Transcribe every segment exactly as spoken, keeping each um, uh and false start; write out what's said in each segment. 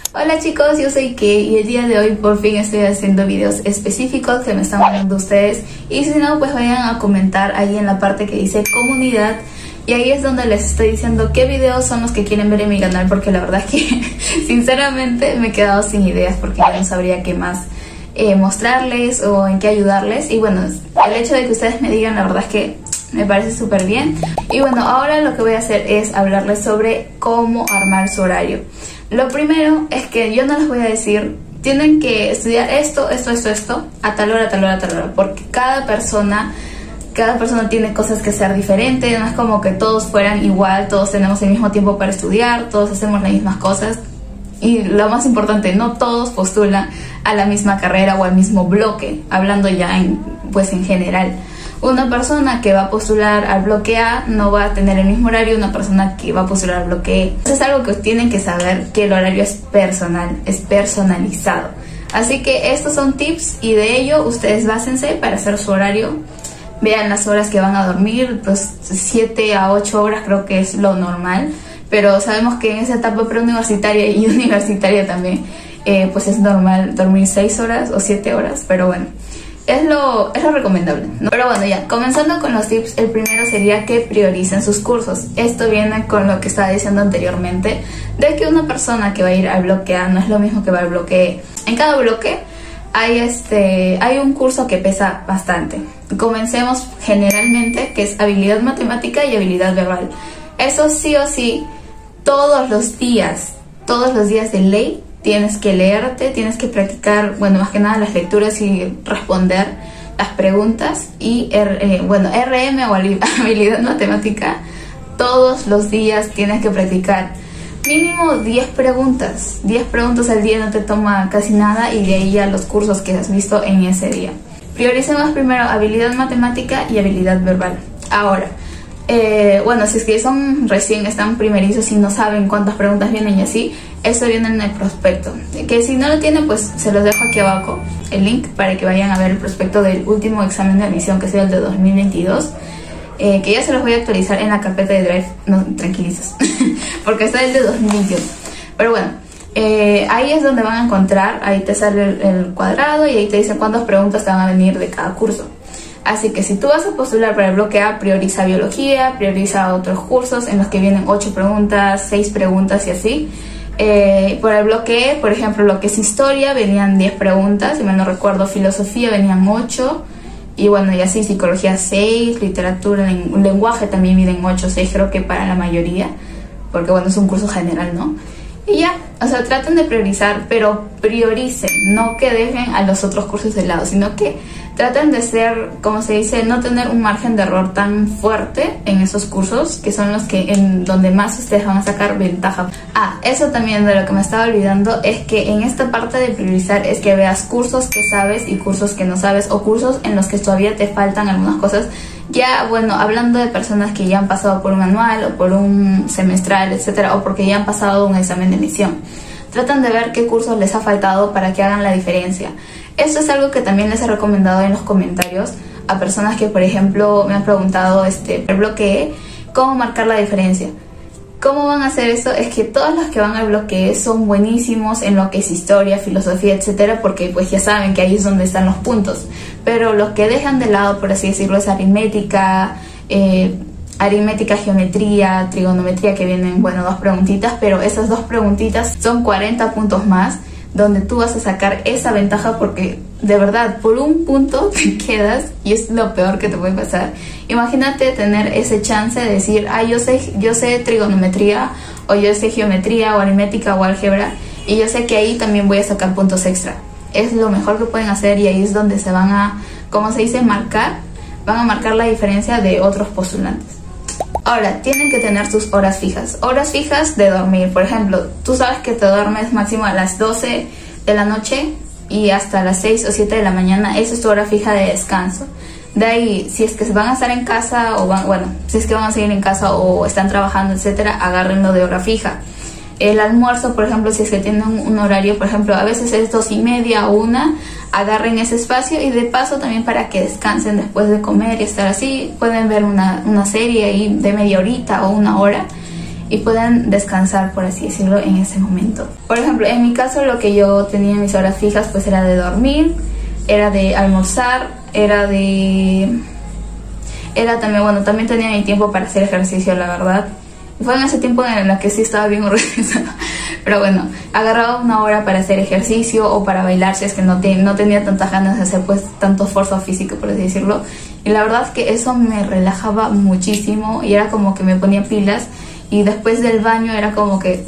Hola chicos, yo soy Kay y el día de hoy por fin estoy haciendo videos específicos que me están mandando ustedes. Y si no, pues vayan a comentar ahí en la parte que dice comunidad. Y ahí es donde les estoy diciendo qué videos son los que quieren ver en mi canal, porque la verdad es que sinceramente me he quedado sin ideas porque ya no sabría qué más eh, mostrarles o en qué ayudarles. Y bueno, el hecho de que ustedes me digan, la verdad es que me parece súper bien. Y bueno, ahora lo que voy a hacer es hablarles sobre cómo armar su horario. Lo primero es que yo no les voy a decir, tienen que estudiar esto, esto, esto, esto, a tal hora, a tal hora, a tal hora, porque cada persona, cada persona tiene cosas que ser diferentes. No es como que todos fueran igual, todos tenemos el mismo tiempo para estudiar, todos hacemos las mismas cosas. Y lo más importante, no todos postulan a la misma carrera o al mismo bloque, hablando ya en, pues en general. Una persona que va a postular al bloque A no va a tener el mismo horario una persona que va a postular al bloque E. Eso es algo que tienen que saber, que el horario es personal, es personalizado. Así que estos son tips y de ello ustedes básense para hacer su horario. Vean las horas que van a dormir, pues siete a ocho horas creo que es lo normal. Pero sabemos que en esa etapa preuniversitaria y universitaria también, eh, pues es normal dormir seis horas o siete horas, pero bueno. Es lo, es lo recomendable, ¿no? Pero bueno, ya, comenzando con los tips, el primero sería que prioricen sus cursos. Esto viene con lo que estaba diciendo anteriormente, de que una persona que va a ir al bloque A no es lo mismo que va al bloque E. En cada bloque hay, este, hay un curso que pesa bastante. Comencemos generalmente, que es habilidad matemática y habilidad verbal. Eso sí o sí, todos los días, todos los días de ley, tienes que leerte, tienes que practicar, bueno, más que nada las lecturas y responder las preguntas. Y, eh, bueno, R M o habilidad matemática, todos los días tienes que practicar mínimo diez preguntas. diez preguntas al día no te toma casi nada, y de ahí ya los cursos que has visto en ese día. Prioricemos primero habilidad matemática y habilidad verbal. Ahora, Eh, bueno, si es que son recién, están primerizos y no saben cuántas preguntas vienen y así, eso viene en el prospecto. Que si no lo tienen, pues se los dejo aquí abajo el link para que vayan a ver el prospecto del último examen de admisión, que sea el de dos mil veintidós, eh, que ya se los voy a actualizar en la carpeta de Drive. No, tranquilizos, porque está el de dos mil veintiuno. Pero bueno, eh, ahí es donde van a encontrar, ahí te sale el, el cuadrado y ahí te dice cuántas preguntas te van a venir de cada curso. Así que si tú vas a postular para el bloque A, prioriza biología, prioriza otros cursos en los que vienen ocho preguntas, seis preguntas y así. Eh, por el bloque E, por ejemplo, lo que es historia, venían diez preguntas, si mal no recuerdo, filosofía venían ocho, y bueno, y así, psicología seis, literatura, un lenguaje también vienen ocho, seis creo que para la mayoría, porque bueno, es un curso general, ¿no? Y ya, o sea, traten de priorizar, pero prioricen, no que dejen a los otros cursos de lado, sino que traten de ser, como se dice, no tener un margen de error tan fuerte en esos cursos, que son los que en donde más ustedes van a sacar ventaja. Ah, eso también de lo que me estaba olvidando, es que en esta parte de priorizar es que veas cursos que sabes y cursos que no sabes, o cursos en los que todavía te faltan algunas cosas. Ya, bueno, hablando de personas que ya han pasado por un anual o por un semestral, etcétera, o porque ya han pasado un examen de admisión. Tratan de ver qué cursos les ha faltado para que hagan la diferencia. Esto es algo que también les he recomendado en los comentarios a personas que, por ejemplo, me han preguntado, este, el bloque E, cómo marcar la diferencia. ¿Cómo van a hacer eso? Es que todos los que van al bloque E son buenísimos en lo que es historia, filosofía, etcétera, porque pues ya saben que ahí es donde están los puntos. Pero los que dejan de lado, por así decirlo, es aritmética, eh, aritmética, geometría, trigonometría, que vienen, bueno, dos preguntitas, pero esas dos preguntitas son cuarenta puntos más, donde tú vas a sacar esa ventaja, porque de verdad por un punto te quedas y es lo peor que te puede pasar. Imagínate tener ese chance de decir, ah, yo sé, yo sé trigonometría, o yo sé geometría, o aritmética, o álgebra, y yo sé que ahí también voy a sacar puntos extra. Es lo mejor que pueden hacer, y ahí es donde se van a, como se dice, marcar, van a marcar la diferencia de otros postulantes. Ahora, tienen que tener sus horas fijas. Horas fijas de dormir. Por ejemplo, tú sabes que te duermes máximo a las doce de la noche y hasta las seis o siete de la mañana. Esa es tu hora fija de descanso. De ahí, si es que van a estar en casa, o van, bueno, si es que van a seguir en casa o están trabajando, etcétera, agárrenlo de hora fija. El almuerzo, por ejemplo, si es que tienen un, un horario, por ejemplo, a veces es dos y media o una, agarren ese espacio, y de paso también para que descansen después de comer y estar así, pueden ver una, una serie ahí de media horita o una hora, y puedan descansar, por así decirlo, en ese momento. Por ejemplo, en mi caso lo que yo tenía en mis horas fijas pues era de dormir, era de almorzar, era de... Era también, bueno, también tenía mi tiempo para hacer ejercicio, la verdad. Fue en ese tiempo en el que sí estaba bien organizada. Pero bueno, agarraba una hora para hacer ejercicio o para bailar si es que no, te, no tenía tantas ganas de hacer pues tanto esfuerzo físico, por así decirlo. Y la verdad es que eso me relajaba muchísimo y era como que me ponía pilas. Y después del baño era como que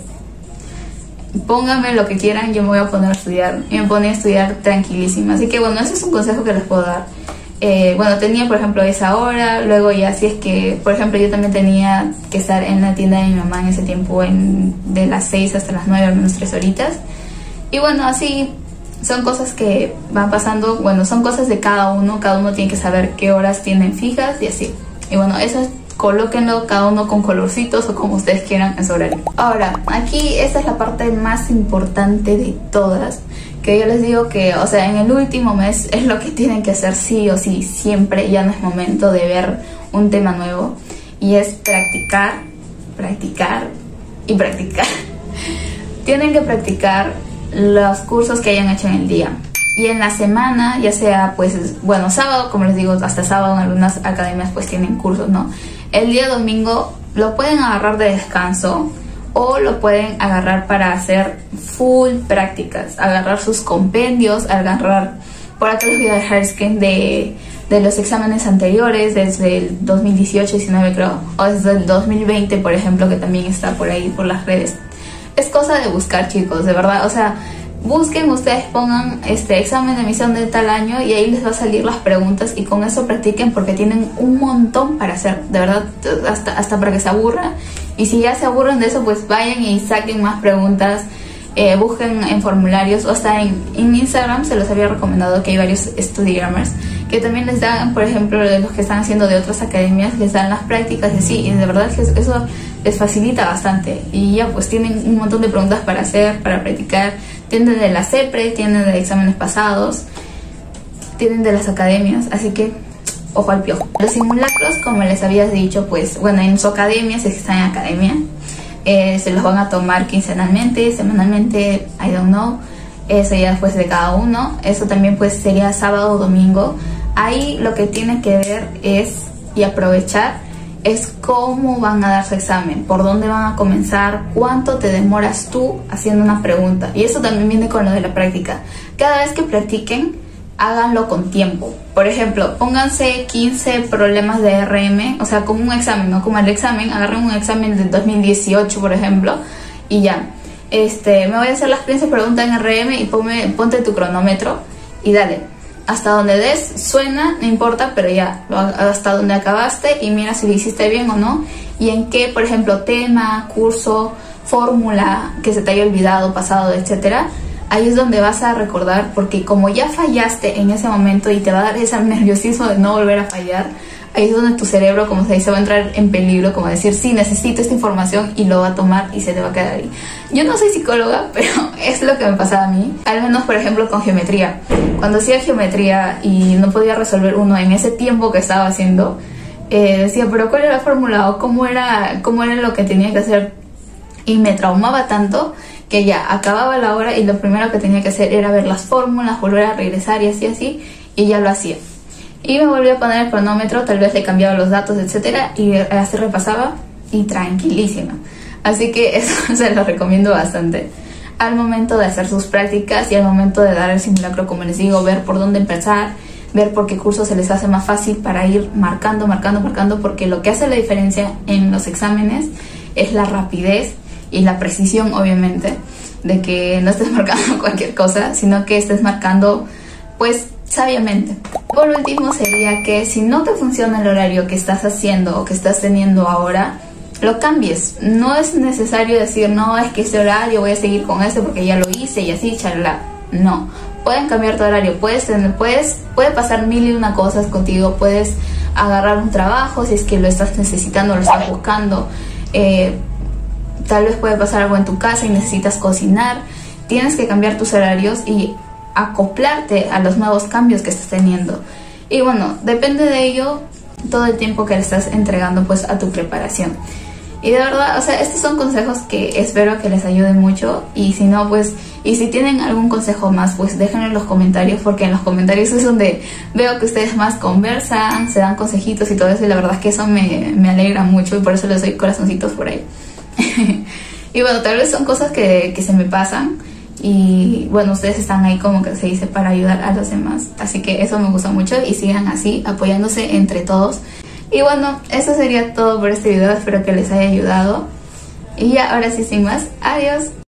pónganme lo que quieran, yo me voy a poner a estudiar. Y me ponía a estudiar tranquilísima. Así que bueno, ese es un consejo que les puedo dar. Eh, bueno, tenía por ejemplo esa hora, luego ya si es que, por ejemplo, yo también tenía que estar en la tienda de mi mamá en ese tiempo, en, de las seis hasta las nueve, al menos tres horitas. Y bueno, así son cosas que van pasando, bueno, son cosas de cada uno, cada uno tiene que saber qué horas tienen fijas y así. Y bueno, eso es, colóquenlo cada uno con colorcitos o como ustedes quieran en su horario. Ahora, aquí esta es la parte más importante de todas, que yo les digo que, o sea, en el último mes es lo que tienen que hacer sí o sí, siempre, ya no es momento de ver un tema nuevo, y es practicar, practicar y practicar. Tienen que practicar los cursos que hayan hecho en el día. Y en la semana, ya sea pues, bueno, sábado, como les digo, hasta sábado en algunas academias pues tienen cursos, ¿no? El día domingo lo pueden agarrar de descanso o lo pueden agarrar para hacer full prácticas, agarrar sus compendios, agarrar, por acá les voy a dejar screen de, de los exámenes anteriores, desde el dos mil dieciocho diecinueve creo, o desde el dos mil veinte por ejemplo, que también está por ahí, por las redes. Es cosa de buscar, chicos, de verdad, o sea, busquen, ustedes pongan este examen de admisión de tal año y ahí les va a salir las preguntas y con eso practiquen porque tienen un montón para hacer, de verdad, hasta, hasta para que se aburran. Y si ya se aburren de eso, pues vayan y saquen más preguntas, eh, busquen en formularios o hasta en, en Instagram se los había recomendado que hay varios Studygrammers que también les dan, por ejemplo, de los que están haciendo de otras academias, les dan las prácticas y así, y de verdad que eso les facilita bastante y ya pues tienen un montón de preguntas para hacer, para practicar. Tienen de la CEPRE, tienen de exámenes pasados, tienen de las academias, así que ojo al piojo. Los simulacros, como les había dicho, pues bueno, en su academia, si es que están en academia, eh, se los van a tomar quincenalmente, semanalmente, I don't know, eso ya después de cada uno. Eso también pues sería sábado o domingo. Ahí lo que tienen que ver es, y aprovechar, es cómo van a dar su examen, por dónde van a comenzar, cuánto te demoras tú haciendo una pregunta. Y eso también viene con lo de la práctica. Cada vez que practiquen, háganlo con tiempo. Por ejemplo, pónganse quince problemas de R M, o sea, como un examen, no como el examen, agarren un examen del dos mil dieciocho, por ejemplo, y ya. Este, me voy a hacer las quince preguntas en R M y ponme, ponte tu cronómetro y dale. Hasta donde des, suena, no importa, pero ya, hasta donde acabaste y mira si lo hiciste bien o no. Y en qué, por ejemplo, tema, curso, fórmula, que se te haya olvidado, pasado, etcétera. Ahí es donde vas a recordar, porque como ya fallaste en ese momento y te va a dar ese nerviosismo de no volver a fallar, ahí es donde tu cerebro, como se dice, va a entrar en peligro, como decir, sí, necesito esta información, y lo va a tomar y se te va a quedar ahí. Yo no soy psicóloga, pero es lo que me pasaba a mí, al menos por ejemplo con geometría. Cuando hacía geometría y no podía resolver uno en ese tiempo que estaba haciendo, eh, decía, pero ¿cuál era la fórmula? O cómo era, cómo era lo que tenía que hacer, y me traumaba tanto que ya acababa la hora y lo primero que tenía que hacer era ver las fórmulas, volver a regresar y así así, y ya lo hacía. Y me volví a poner el cronómetro, tal vez le cambiaba los datos, etcétera, y así repasaba y tranquilísima. Así que eso se lo recomiendo bastante. Al momento de hacer sus prácticas y al momento de dar el simulacro, como les digo, ver por dónde empezar, ver por qué curso se les hace más fácil para ir marcando, marcando, marcando, porque lo que hace la diferencia en los exámenes es la rapidez y la precisión, obviamente, de que no estés marcando cualquier cosa, sino que estés marcando, pues, sabiamente. Por último sería que si no te funciona el horario que estás haciendo o que estás teniendo ahora, lo cambies. No es necesario decir, no, es que este horario voy a seguir con este porque ya lo hice y así, charla. No, pueden cambiar tu horario, puedes tener, puedes, puede pasar mil y una cosas contigo, puedes agarrar un trabajo si es que lo estás necesitando, lo estás buscando, eh, tal vez puede pasar algo en tu casa y necesitas cocinar. Tienes que cambiar tus horarios y acoplarte a los nuevos cambios que estás teniendo. Y bueno, depende de ello todo el tiempo que le estás entregando pues a tu preparación. Y de verdad, o sea, estos son consejos que espero que les ayuden mucho. Y si no, pues, y si tienen algún consejo más, pues déjenlo en los comentarios, porque en los comentarios es donde veo que ustedes más conversan, se dan consejitos y todo eso, y la verdad es que eso me, me alegra mucho, y por eso les doy corazoncitos por ahí. Y bueno, tal vez son cosas que, que se me pasan, y bueno, ustedes están ahí como que se dice para ayudar a los demás, así que eso me gusta mucho, y sigan así, apoyándose entre todos. Y bueno, eso sería todo por este video, espero que les haya ayudado. Y ya, ahora sí, sin más, adiós.